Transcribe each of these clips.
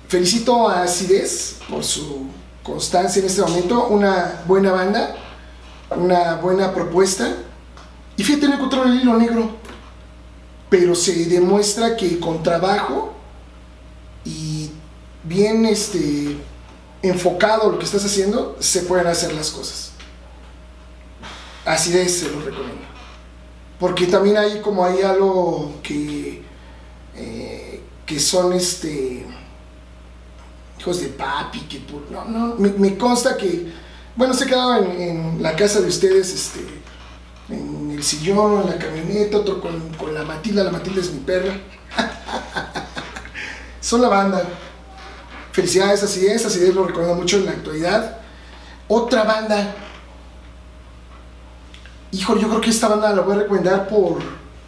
Felicito a Acidez por su constancia en este momento, una buena banda, una buena propuesta. Y fíjate, no encontraron el hilo negro, pero se demuestra que con trabajo y bien enfocado lo que estás haciendo, se pueden hacer las cosas. Acidez se lo recomiendo. Porque también hay algo que son hijos de papi, que me consta que, bueno, se quedaba en la casa de ustedes, en el sillón, en la camioneta, otro con la Matilda es mi perra. Son la banda. Felicidades, Acidez lo recomiendo mucho en la actualidad. Otra banda, híjole, yo creo que esta banda la voy a recomendar por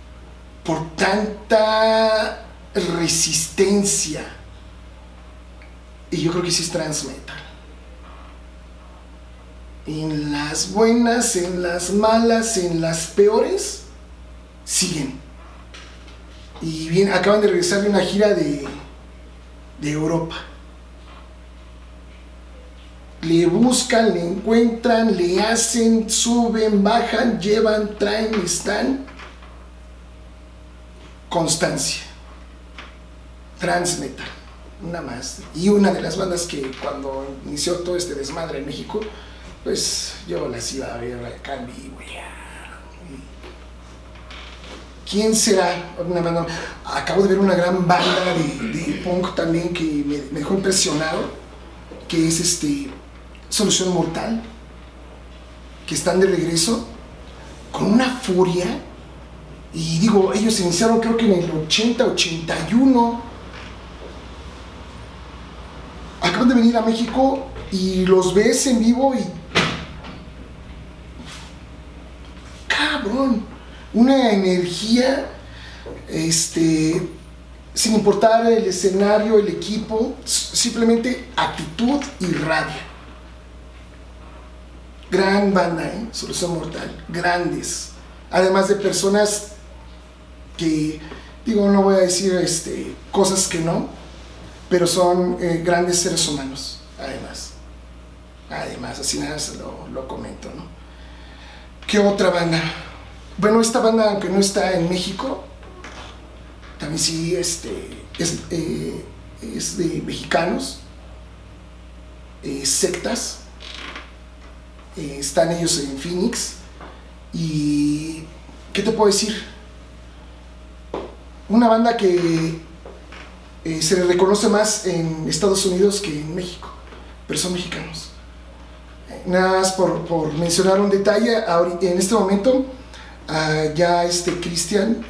tanta resistencia, y yo creo que sí es thrash metal. En las buenas, en las malas, en las peores, siguen. Y bien, acaban de regresar de una gira de Europa. Le buscan, le encuentran, le hacen, suben, bajan, llevan, traen, están. Constancia. Thrash metal. Una más. Y una de las bandas que cuando inició todo este desmadre en México, pues yo las iba a ver acá en vivo. ¿Quién será? Una banda. Acabo de ver una gran banda de punk también que me dejó impresionado, que es Solución Mortal, que están de regreso con una furia. Y digo, ellos iniciaron creo que en el 80-81. Acaban de venir a México y los ves en vivo y cabrón, una energía, sin importar el escenario, el equipo, simplemente actitud y rabia. Gran banda, Solución Mortal, grandes, además de personas que, digo, no voy a decir cosas que no, pero son grandes seres humanos, además, así nada se lo comento, ¿no? ¿Qué otra banda? Bueno, esta banda, aunque no está en México, también sí es de mexicanos, Sectas. Están ellos en Phoenix. Y ¿qué te puedo decir? Una banda que se le reconoce más en Estados Unidos que en México, pero son mexicanos. Nada más por mencionar un detalle, en este momento ya Cristian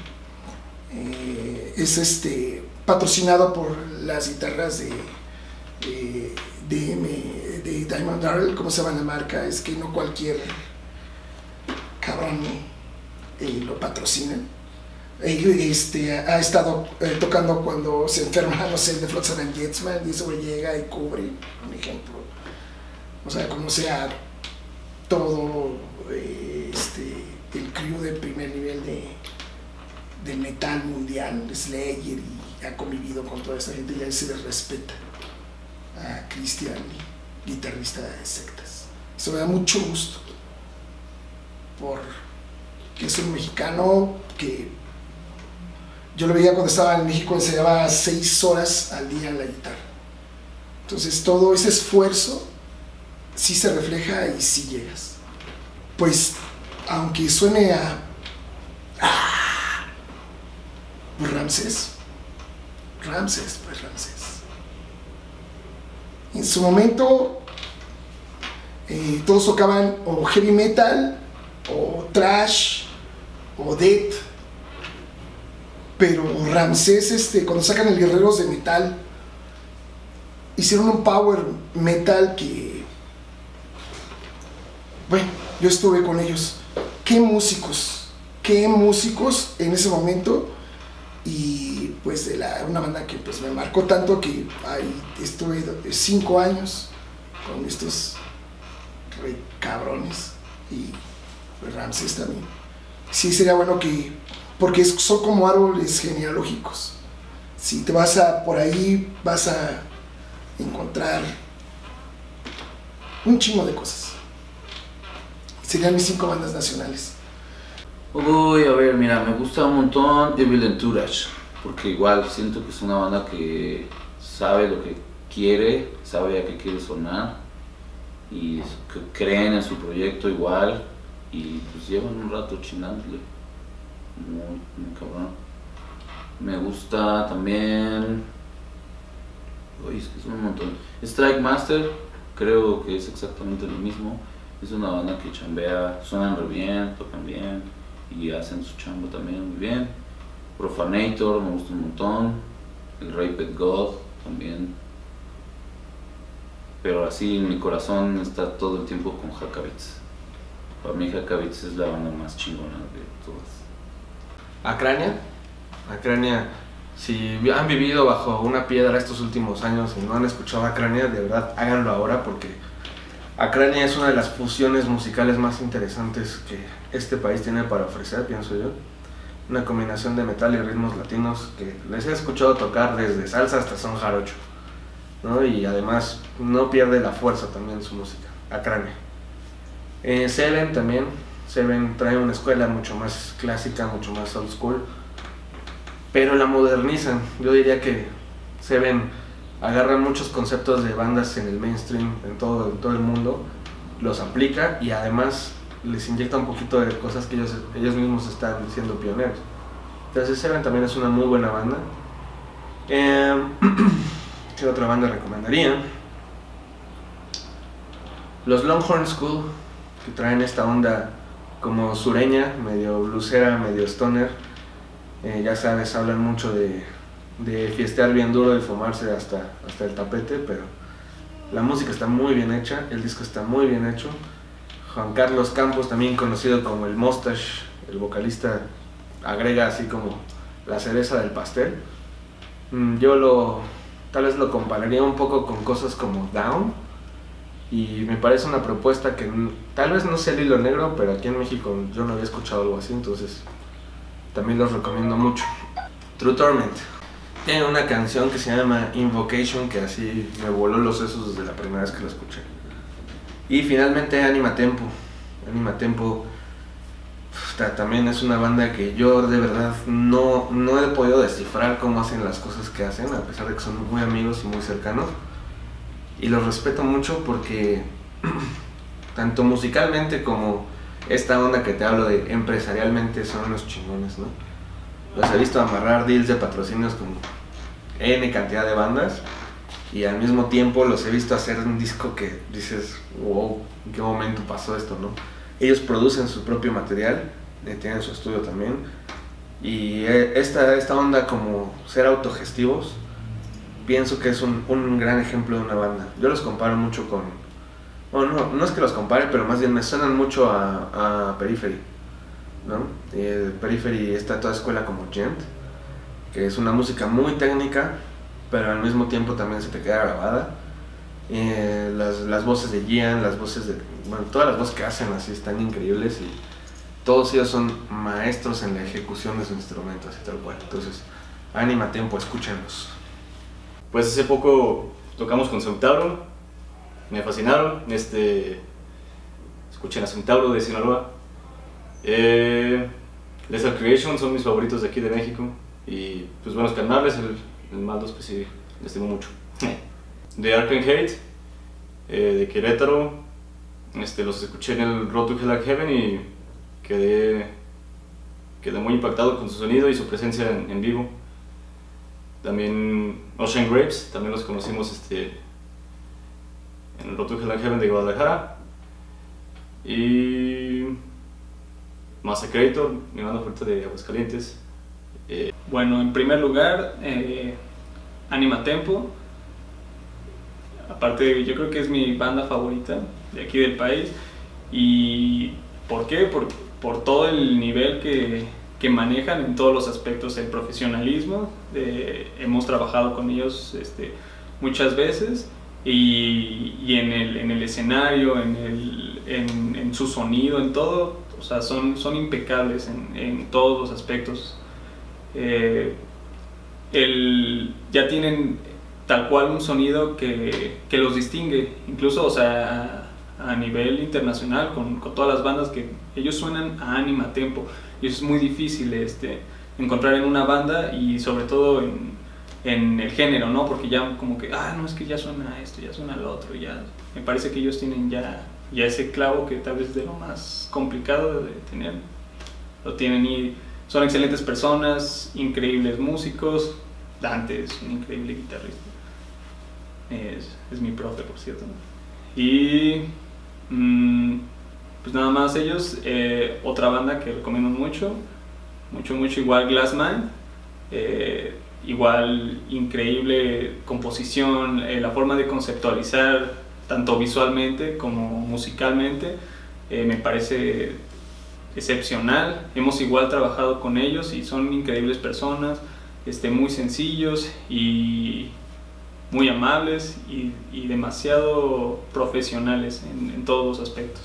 es patrocinado por las guitarras de Diamond Darrell. ¿Cómo se llama la marca? Es que no cualquier cabrón lo patrocina. Ha estado tocando cuando se enferma, no sé, de Flotsam and Jetsam, y eso llega y cubre, un ejemplo. O sea, como sea, todo el crew de primer nivel de metal mundial, Slayer, y ha convivido con toda esta gente, y ahí se les respeta a Cristian, guitarrista de Sectas. Eso me da mucho gusto, porque es un mexicano que yo lo veía cuando estaba en México, enseñaba 6 horas al día en la guitarra. Entonces todo ese esfuerzo sí se refleja y sí llegas. Pues aunque suene pues Ramsés. En su momento todos tocaban o heavy metal o thrash o death, pero Ramsés, cuando sacan el Guerreros de Metal, hicieron un power metal que, bueno, yo estuve con ellos. Qué músicos en ese momento. Y pues una banda que pues me marcó tanto, que ahí estuve 5 años con estos re cabrones. Y pues Ramsés también. Sí, sería bueno que, porque son como árboles genealógicos. Si te vas por ahí, vas a encontrar un chingo de cosas. Serían mis 5 bandas nacionales. Uy, a ver, mira, me gusta un montón Evil Entourage, porque igual siento que es una banda que sabe lo que quiere, sabe a qué quiere sonar y que creen en su proyecto igual y pues llevan un rato chingándole, muy cabrón. Me gusta también, uy, es que es un montón. Strike Master, creo que es exactamente lo mismo, es una banda que chambea, suenan re bien, tocan bien y hacen su chamba también muy bien. Profanator me gusta un montón, el Raped God también, pero así mi corazón está todo el tiempo con Hackabits. Para mí Hackabits es la banda más chingona de todas. Acrania, si han vivido bajo una piedra estos últimos años y no han escuchado Acrania, de verdad háganlo ahora, porque Acrania es una de las fusiones musicales más interesantes que este país tiene para ofrecer, pienso yo. Una combinación de metal y ritmos latinos que les he escuchado tocar desde salsa hasta son jarocho, ¿no? Y además no pierde la fuerza también su música, Acrania. Seven también, Seven trae una escuela mucho más clásica, mucho más old school, pero la modernizan. Yo diría que Seven agarran muchos conceptos de bandas en el mainstream, en todo el mundo, los aplica y además les inyecta un poquito de cosas que ellos mismos están siendo pioneros. Entonces Seven también es una muy buena banda. ¿Qué otra banda recomendaría? Los Longhorn School, que traen esta onda como sureña, medio bluesera, medio stoner. Ya sabes, hablan mucho de fiestear bien duro y fumarse hasta el tapete, pero la música está muy bien hecha, el disco está muy bien hecho. Juan Carlos Campos, también conocido como el Mustache, el vocalista, agrega así como la cereza del pastel. Tal vez lo compararía un poco con cosas como Down, y me parece una propuesta que tal vez no sea el hilo negro, pero aquí en México yo no había escuchado algo así, entonces también los recomiendo mucho. True Torment tiene una canción que se llama Invocation, que así me voló los sesos desde la primera vez que la escuché. Y finalmente Anima Tempo. Anima Tempo también es una banda que yo de verdad no he podido descifrar cómo hacen las cosas que hacen, a pesar de que son muy amigos y muy cercanos. Y los respeto mucho porque tanto musicalmente como esta onda que te hablo de empresarialmente son unos chingones, ¿no? Los he visto amarrar deals de patrocinios con N cantidad de bandas y al mismo tiempo los he visto hacer un disco que dices, wow, ¿en qué momento pasó esto, no? Ellos producen su propio material, tienen su estudio también, y esta onda como ser autogestivos, pienso que es un gran ejemplo de una banda. Yo los comparo mucho con, bueno, no es que los compare, pero más bien me suenan mucho a Periphery, ¿no? Periphery está toda escuela como Gent, que es una música muy técnica, pero al mismo tiempo también se te queda grabada. Las voces de Gian, las voces de, bueno, todas las voces que hacen así están increíbles y todos ellos son maestros en la ejecución de sus instrumentos y tal cual. Entonces, Anima Tempo, escúchenlos. Pues hace poco tocamos con Centauro, me fascinaron. Escuchen a Centauro de Sinaloa. Lethal Creation son mis favoritos de aquí de México. Y pues bueno, Carnales, el Maldos, pues sí, les estimo mucho. De Ark and Hate, de Querétaro, los escuché en el Road to Hell and Heaven y quedé muy impactado con su sonido y su presencia en vivo. También Ocean Grapes, también los conocimos en el Road to Hell and Heaven de Guadalajara. Y Massacrator, mi banda fuerte de Aguascalientes. Bueno, en primer lugar, Anima Tempo. Aparte, yo creo que es mi banda favorita de aquí del país. ¿Y por qué? Por todo el nivel que manejan en todos los aspectos, el profesionalismo. Hemos trabajado con ellos muchas veces y en el escenario, en su sonido, en todo, o sea, son impecables en todos los aspectos. ya tienen tal cual un sonido que los distingue, incluso, o sea, a nivel internacional, con todas las bandas que ellos suenan a Anima Tempo, y eso es muy difícil encontrar en una banda, y sobre todo en el género, ¿no? Porque ya como que, no, es que ya suena esto, ya suena lo otro, ya me parece que ellos tienen ya ese clavo que tal vez es de lo más complicado de tener, lo tienen, y son excelentes personas, increíbles músicos. Dante es un increíble guitarrista, es mi profe, por cierto, ¿no? Y pues nada más ellos. Otra banda que recomiendo mucho, igual Glassman, igual increíble composición, la forma de conceptualizar tanto visualmente como musicalmente, me parece excepcional. Hemos igual trabajado con ellos y son increíbles personas, muy sencillos y muy amables y demasiado profesionales en todos los aspectos.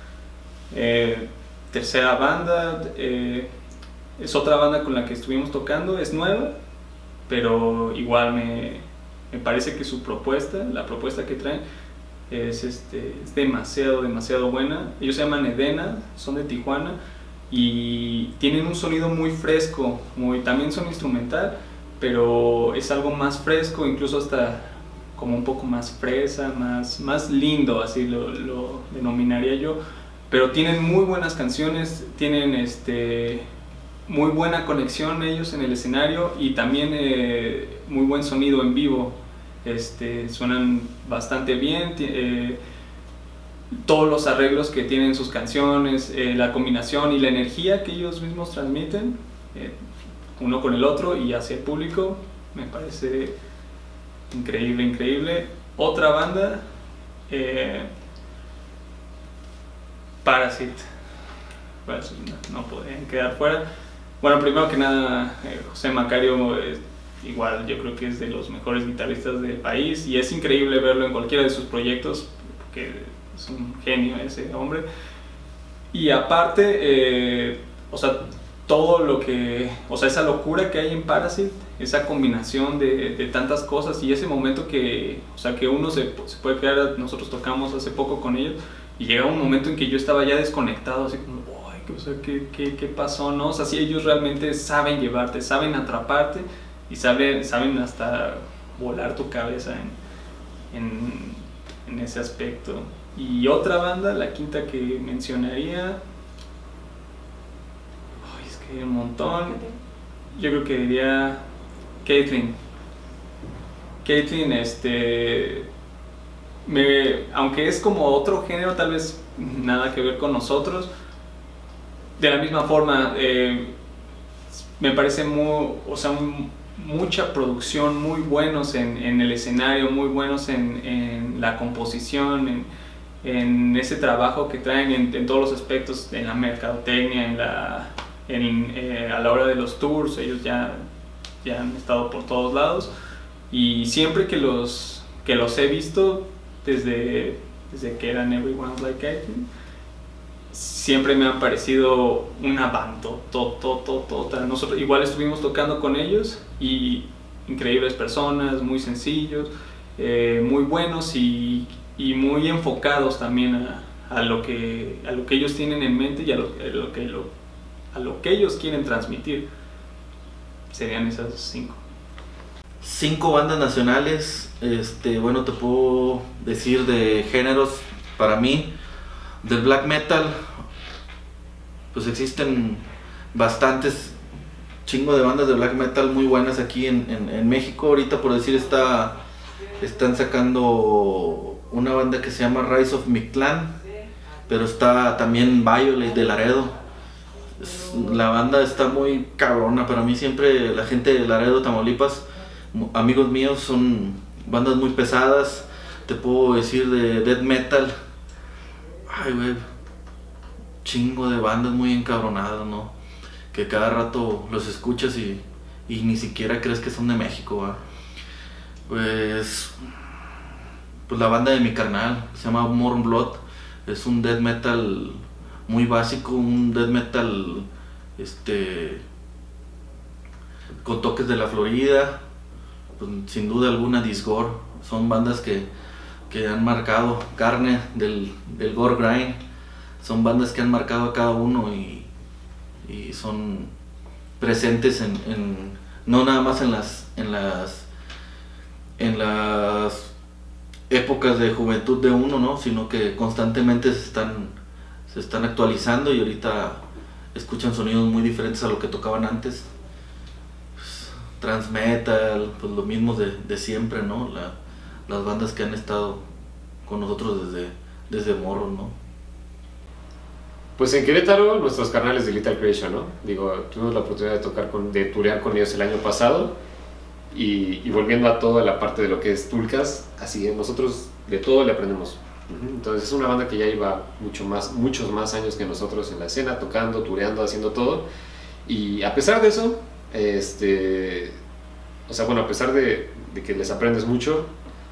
Tercera banda, es otra banda con la que estuvimos tocando, es nueva, pero igual me parece que su propuesta, la propuesta que traen, es demasiado buena. Ellos se llaman Edena, son de Tijuana y tienen un sonido muy fresco, también son instrumental, pero es algo más fresco, incluso hasta como un poco más fresa, más lindo, así lo denominaría yo. Pero tienen muy buenas canciones, tienen muy buena conexión ellos en el escenario, y también muy buen sonido en vivo. Suenan bastante bien, todos los arreglos que tienen sus canciones, la combinación y la energía que ellos mismos transmiten, uno con el otro y hacia el público, me parece increíble. Otra banda, Parasite, pues no podían quedar fuera. Bueno, primero que nada, José Macario, igual yo creo que es de los mejores guitarristas del país, y es increíble verlo en cualquiera de sus proyectos, porque es un genio ese hombre. Y aparte, o sea, todo lo que, o sea, esa locura que hay en Parasite, esa combinación de tantas cosas, y ese momento que, o sea, que uno se puede crear. Nosotros tocamos hace poco con ellos, y llega un momento en que yo estaba ya desconectado, así como, o sea, ¿qué pasó, no? O sea, si ellos realmente saben llevarte, saben atraparte, y saben hasta volar tu cabeza en ese aspecto. Y otra banda, la quinta que mencionaría, es que hay un montón. Yo creo que diría Caitlyn, aunque es como otro género, tal vez nada que ver con nosotros, de la misma forma, me parece mucha producción, muy buenos en el escenario, muy buenos en la composición, en ese trabajo que traen en todos los aspectos, en la mercadotecnia, a la hora de los tours. Ellos ya han estado por todos lados, y siempre que los he visto, desde que eran Everyone's Like Caitlyn, siempre me han parecido una banda total. Nosotros igual estuvimos tocando con ellos, y increíbles personas, muy sencillos, muy buenos y muy enfocados también a lo que ellos tienen en mente, y a lo que ellos quieren transmitir. Serían esas 5. 5 bandas nacionales. Bueno, te puedo decir de géneros. Para mí, del black metal, pues existen bastantes, chingo de bandas de black metal muy buenas aquí en México. Ahorita, por decir, están sacando una banda que se llama Rise of Mictlán, pero está también Violet de Laredo. La banda está muy cabrona. Para mí siempre la gente de Laredo, Tamaulipas, amigos míos, son bandas muy pesadas. Te puedo decir de death metal, ay güey, chingo de bandas muy encabronadas, ¿no? Que cada rato los escuchas y ni siquiera crees que son de México, ¿va? Pues la banda de mi carnal se llama Mourn Blood. Es un death metal muy básico, un death metal con toques de la Florida, pues, sin duda alguna Disgore, son bandas que han marcado carne del gore grind, son bandas que han marcado a cada uno y son presentes no nada más en las épocas de juventud de uno, ¿no? Sino que constantemente se están actualizando y ahorita escuchan sonidos muy diferentes a lo que tocaban antes. Pues, trans metal, pues lo mismo de siempre, ¿no? Las bandas que han estado con nosotros desde morros, ¿no? Pues en Querétaro, nuestros carnales de Lethal Creation, ¿no? Digo, tuvimos la oportunidad de turear con ellos el año pasado y volviendo a toda la parte de lo que es Tulcas, así nosotros de todo le aprendemos. Entonces es una banda que ya lleva muchos más años que nosotros en la escena, tocando, tureando, haciendo todo. Y a pesar de eso, o sea, bueno, a pesar de que les aprendes mucho,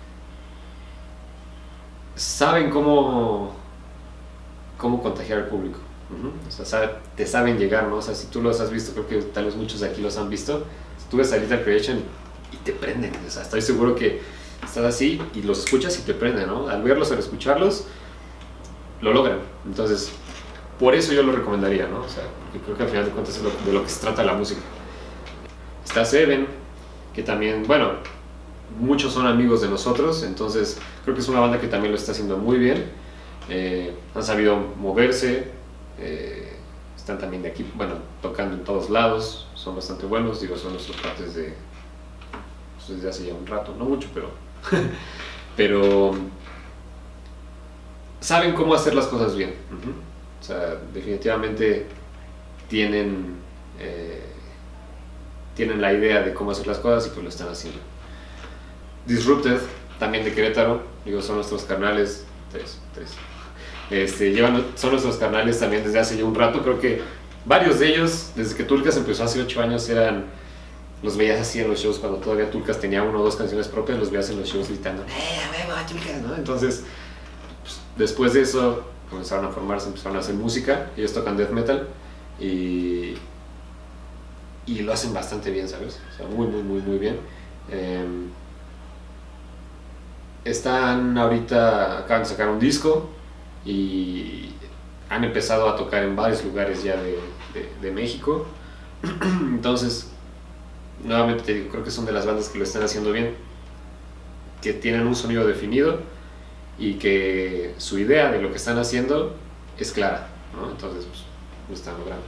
saben cómo contagiar al público. O sea, te saben llegar, ¿no? O sea, si tú los has visto, creo que tal vez muchos de aquí los han visto, tú ves a Lethal Creation y te prenden. O sea, estoy seguro que estás así y los escuchas y te prenden, ¿no? Al verlos, al escucharlos, lo logran. Entonces, por eso yo lo recomendaría, ¿no? O sea, porque creo que al final de cuentas es de lo que se trata la música. Está Seven, que también, bueno, muchos son amigos de nosotros, entonces creo que es una banda que también lo está haciendo muy bien. Han sabido moverse, están también de aquí, bueno, tocando en todos lados, son bastante buenos, digo, son nuestros partes desde hace ya un rato, no mucho, pero saben cómo hacer las cosas bien. O sea, definitivamente tienen la idea de cómo hacer las cosas y pues lo están haciendo. Disrupted, también de Querétaro, digo, son nuestros carnales, tres. Son nuestros carnales también desde hace ya un rato. Creo que varios de ellos, desde que Tulcas empezó hace 8 años, los veías así en los shows, cuando todavía Tulcas tenía 1 o 2 canciones propias, los veías en los shows gritando ¡a huevo, Tulcas!, ¿no? Entonces, pues, después de eso comenzaron a formarse, empezaron a hacer música. Ellos tocan death metal y lo hacen bastante bien, ¿sabes? O sea, muy bien. Acaban de sacar un disco y han empezado a tocar en varios lugares ya de México. Entonces, nuevamente te digo, creo que son de las bandas que lo están haciendo bien, que tienen un sonido definido y que su idea de lo que están haciendo es clara, ¿no? Entonces, pues, lo están logrando.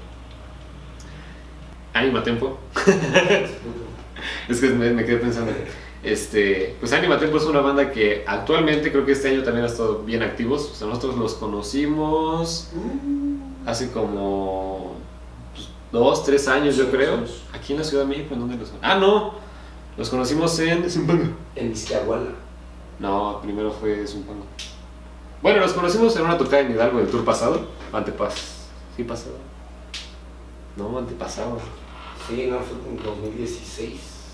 Anima Tempo. Es que me quedé pensando. Pues Anima Tempo es una banda que actualmente creo que este año también ha estado bien activos. O sea, nosotros los conocimos hace como 2-3 años, yo creo. Aquí en la Ciudad de México, ¿en dónde los conocimos? No, los conocimos en Zumpango. En Iztahuala. No, primero fue Zumpango. Bueno, los conocimos en una tocada en Hidalgo del tour pasado. Sí, pasado. No, antepasado. Sí, no, fue en 2016.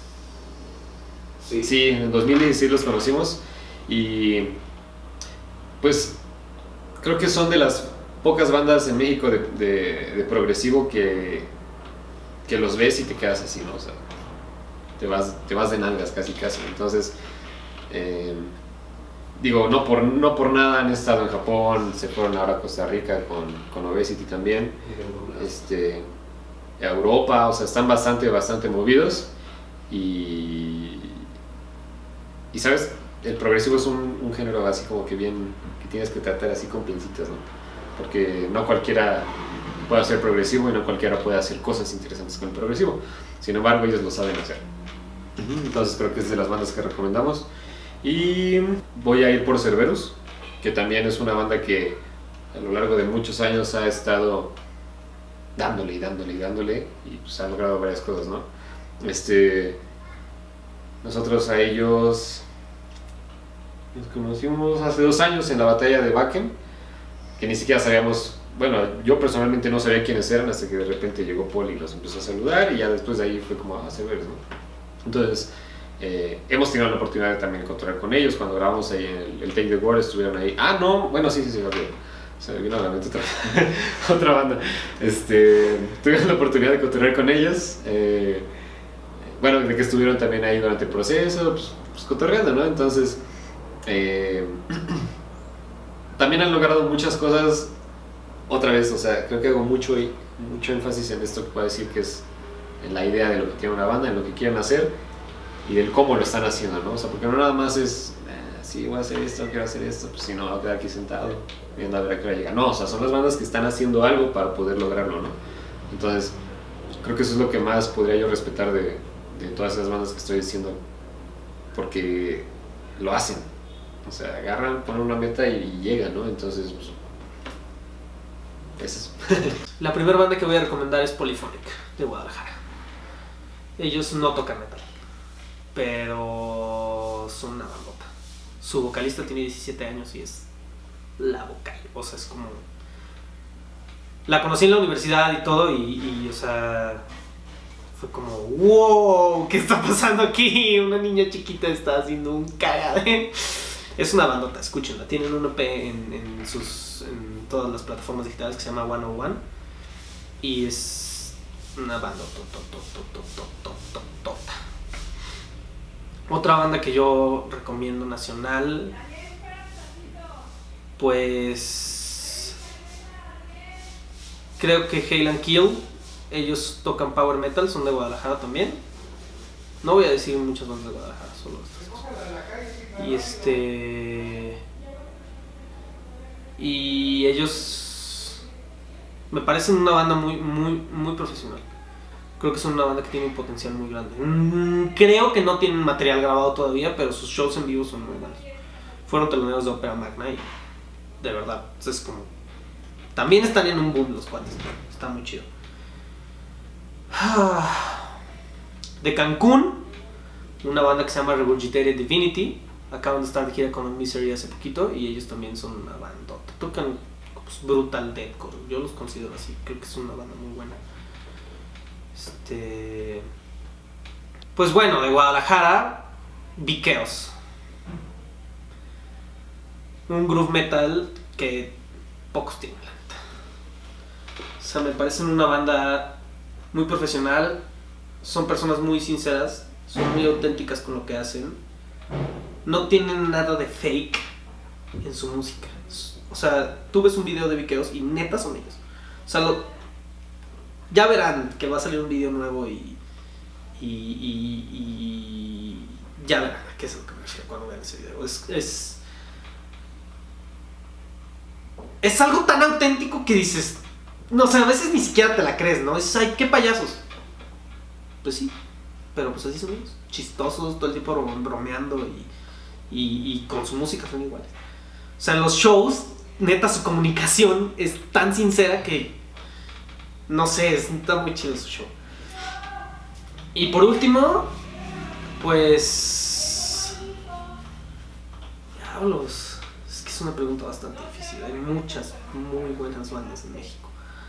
Sí, en 2016 los conocimos y pues creo que son de las pocas bandas en México de progresivo que los ves y te quedas así, ¿no? O sea, te vas de nalgas casi. Entonces, digo, no por nada han estado en Japón, se fueron ahora a Costa Rica con Obesity también, a Europa, o sea, están bastante movidos y sabes, el progresivo es un género así como que bien, que tienes que tratar así con pincitas, ¿no? Porque no cualquiera puede hacer progresivo y no cualquiera puede hacer cosas interesantes con el progresivo. Sin embargo, ellos lo saben hacer. Entonces creo que es de las bandas que recomendamos. Y voy a ir por Cerberus, que también es una banda que a lo largo de muchos años ha estado dándole y pues ha logrado varias cosas, ¿no? Nosotros a ellos nos conocimos hace 2 años en la batalla de Wacken, que ni siquiera sabíamos, bueno, yo personalmente no sabía quiénes eran hasta que de repente llegó Paul y los empezó a saludar y ya después de ahí fue como a Cerberus, ¿no? Entonces, hemos tenido la oportunidad de también cotorrear con ellos. Cuando grabamos ahí el Take the War estuvieron ahí. Sí, okay. Se me vino a la mente otra banda. Tuvimos la oportunidad de cotorrear con ellos. bueno, de que estuvieron también ahí durante el proceso, pues cotorreando, ¿no? Entonces, también han logrado muchas cosas, otra vez, o sea, creo que hago mucho énfasis en esto que puedo decir que es en la idea de lo que tiene una banda, en lo que quieren hacer y del cómo lo están haciendo, ¿no? O sea, porque no nada más es, sí, voy a hacer esto, quiero hacer esto, pues si no, voy a quedar aquí sentado viendo a ver a qué hora llega. No, o sea, son las bandas que están haciendo algo para poder lograrlo, ¿no? Entonces, creo que eso es lo que más podría yo respetar de todas esas bandas que estoy diciendo, porque lo hacen. O sea, agarran, ponen una meta y llegan, ¿no? Entonces, pues, es eso. La primera banda que voy a recomendar es Polyphonic, de Guadalajara. Ellos no tocan metal, pero son una bandota. Su vocalista tiene 17 años y es la vocal. O sea, es como... La conocí en la universidad y todo y o sea... Fue como, wow, ¿qué está pasando aquí? Una niña chiquita está haciendo un cagadero. Es una bandota, escúchenla. Tienen un EP en todas las plataformas digitales que se llama 101. Y es una bandota. Otra banda que yo recomiendo nacional, pues... creo que Hail and Kill. Ellos tocan power metal, son de Guadalajara también. No voy a decir muchas bandas de Guadalajara, solo estas cosas. Y ellos me parecen una banda muy profesional. Creo que son una banda que tiene un potencial muy grande. Creo que no tienen material grabado todavía, pero sus shows en vivo son muy buenos. Fueron teloneros de Ópera Magna y de verdad, es como... También están en un boom los cuates, está muy chido. De Cancún, una banda que se llama Regurgitated Divinity. Acaban de estar de gira con Misery hace poquito y ellos también son una bandota. Tocan pues, brutal deathcore, yo los considero así. Creo que es una banda muy buena. Pues bueno, de Guadalajara, Chaos. Un groove metal que pocos tienen, la neta. O sea, me parecen una banda muy profesional, son personas muy sinceras, son muy auténticas con lo que hacen, no tienen nada de fake en su música. O sea, tú ves un video de Chaos y neta son ellos. O sea, ya verán que va a salir un video nuevo y ya verán a qué es lo que me refiero cuando vean ese video. Es algo tan auténtico que dices... No sé, a veces ni siquiera te la crees, ¿no? Es, ay, qué payasos. Pues sí, pero pues así son ellos. Chistosos, todo el tiempo bromeando y con su música son iguales. O sea, en los shows, neta, su comunicación es tan sincera que... No sé, está muy chido su show. Y por último, pues... Diablos. Es que es una pregunta bastante difícil. Hay muchas muy buenas bandas en México.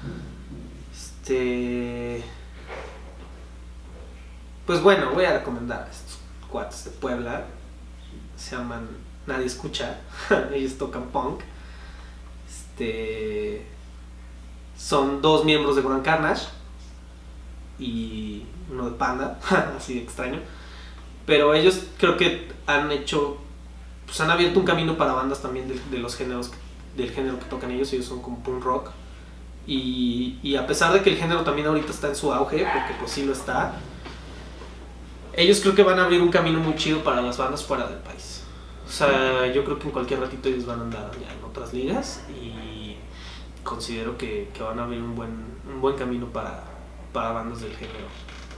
Pues bueno, voy a recomendar a estos cuates de Puebla. Se llaman Nadie Escucha. Ellos tocan punk. Son dos miembros de Grand Carnage y uno de Panda, así de extraño. Pero ellos creo que han hecho, pues han abierto un camino para bandas también de los géneros, del género que tocan ellos. Ellos son como punk rock. Y a pesar de que el género también ahorita está en su auge, porque pues sí lo está, ellos creo que van a abrir un camino muy chido para las bandas fuera del país. O sea, yo creo que en cualquier ratito ellos van a andar ya en otras ligas y considero que van a abrir un buen camino para bandas del género.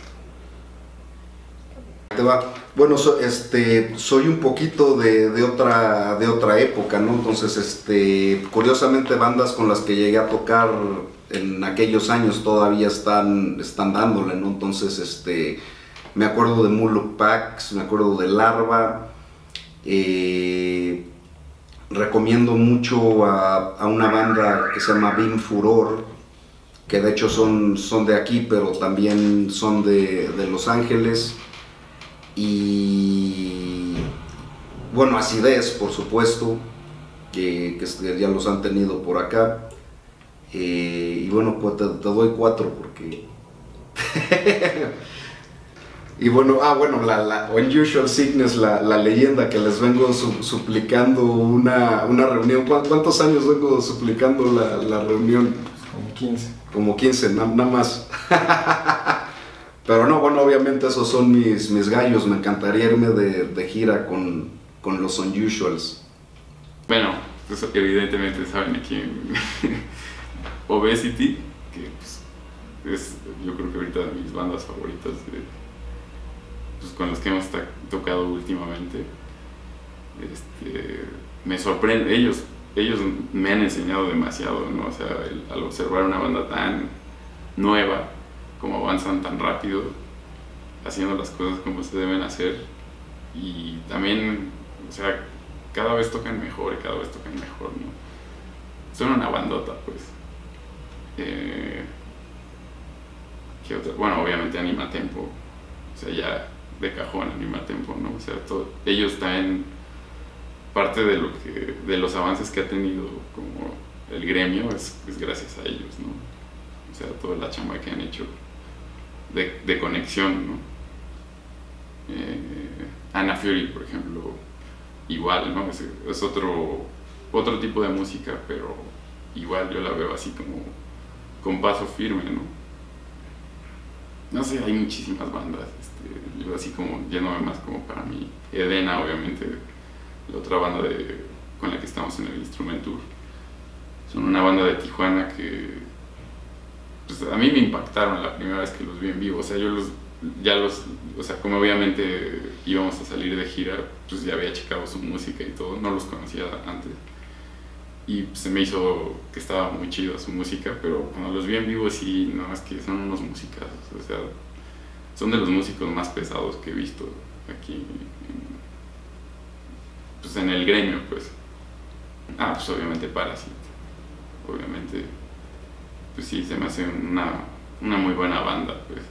Bueno, soy un poquito de otra época, ¿no? Entonces, curiosamente bandas con las que llegué a tocar en aquellos años todavía están dándole, ¿no? Entonces, me acuerdo de Muluk Pax, me acuerdo de Larva. Recomiendo mucho a una banda que se llama Beam Furor, que de hecho son de aquí, pero también son de Los Ángeles. Y bueno, Acidez, por supuesto, que ya los han tenido por acá. Y bueno, pues te doy 4 porque Y bueno, la Unusual Sickness, la leyenda que les vengo suplicando una reunión. ¿Cuántos años vengo suplicando la reunión? Como 15. Como 15, nada más. Pero no, bueno, obviamente esos son mis gallos. Me encantaría irme de gira con los Unusuals. Bueno, pues evidentemente saben aquí en Obesity, que pues, es yo creo que ahorita de mis bandas favoritas pues, con las que hemos tocado últimamente. Me sorprende, ellos me han enseñado demasiado, ¿no? O sea, al observar una banda tan nueva, como avanzan tan rápido, haciendo las cosas como se deben hacer, y también, o sea, cada vez tocan mejor, ¿no? Son una bandota, pues. ¿Qué otra? Bueno, obviamente Anima Tempo, o sea, ya de cajón Anima Tempo, ¿no? O sea, ellos también, parte de los avances que ha tenido como el gremio es gracias a ellos, ¿no? O sea, toda la chamba que han hecho de conexión, ¿no? Anna Fury, por ejemplo, igual, ¿no? Es otro tipo de música, pero igual yo la veo así como con paso firme, ¿no? No sé, hay muchísimas bandas, yo así como yéndome más como para mí. Edena, obviamente, la otra banda con la que estamos en el Instrument Tour. Son una banda de Tijuana que pues, a mí me impactaron la primera vez que los vi en vivo. O sea, o sea, como obviamente íbamos a salir de gira, pues ya había checado su música y todo, no los conocía antes. Y se me hizo que estaba muy chido su música, pero cuando los vi en vivo sí, no, es que son unos musicazos, o sea, son de los músicos más pesados que he visto aquí, pues en el gremio, pues. Pues obviamente Parasite, obviamente, pues sí, se me hace una muy buena banda, pues,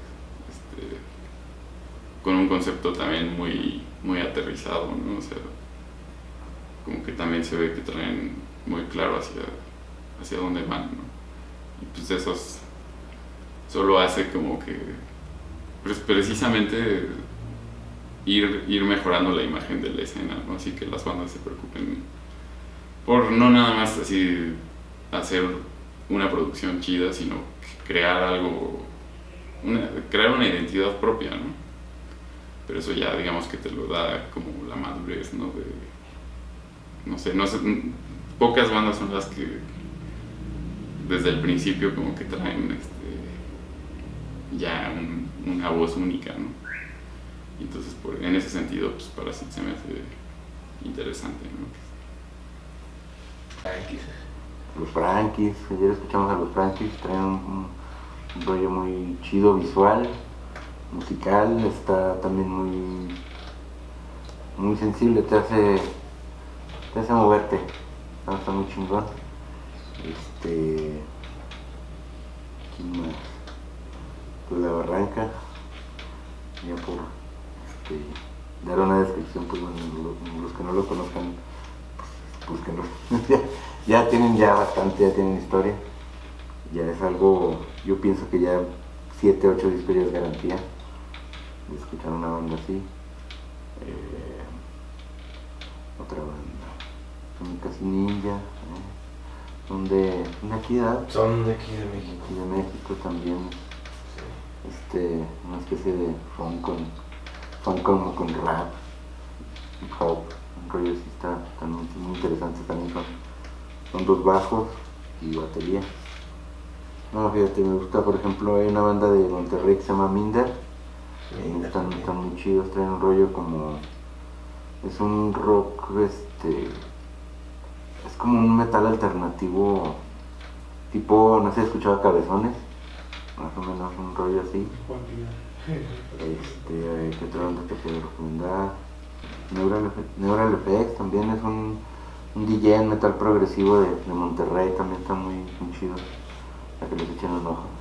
con un concepto también muy aterrizado, ¿no? O sea, como que también se ve que traen muy claro hacia dónde van, ¿no? Y pues eso solo hace como que, pues precisamente ir mejorando la imagen de la escena, ¿no? Así que las bandas se preocupen por no nada más así hacer una producción chida, sino crear algo, crear una identidad propia, ¿no? Pero eso ya digamos que te lo da como la madurez, ¿no? No sé, pocas bandas son las que desde el principio como que traen ya una voz única, ¿no? Y entonces en ese sentido pues Parasite se me hace interesante, ¿no? Los Frankies, ayer escuchamos a los Frankies, traen un rollo muy chido visual, musical, está también muy sensible, te hace moverte, está muy chingón. ¿Quién más? Pues La Barranca, ya por dar una descripción, pues bueno, los que no lo conozcan, pues que no, ya tienen bastante, ya tienen historia, ya es algo, yo pienso que ya 7, 8 discos ya es garantía de escuchar una banda así. Otra banda, son casi ninja, son de aquí, ¿verdad? Son de aquí de México. Aquí de México también, sí. Una especie de funk como con rap, hip hop, un rollo así está muy interesante también, son 2 bajos y batería. No, fíjate, me gusta, por ejemplo, hay una banda de Monterrey que se llama Minder, están muy chidos, traen un rollo como, es un rock, es como un metal alternativo, tipo, no sé, escuchaba Cabezones, más o menos un rollo así. ¿Qué otra banda te puedo recomendar? Neural FX también es un DJ en metal progresivo de Monterrey, también está muy chido, para que les echen un ojo.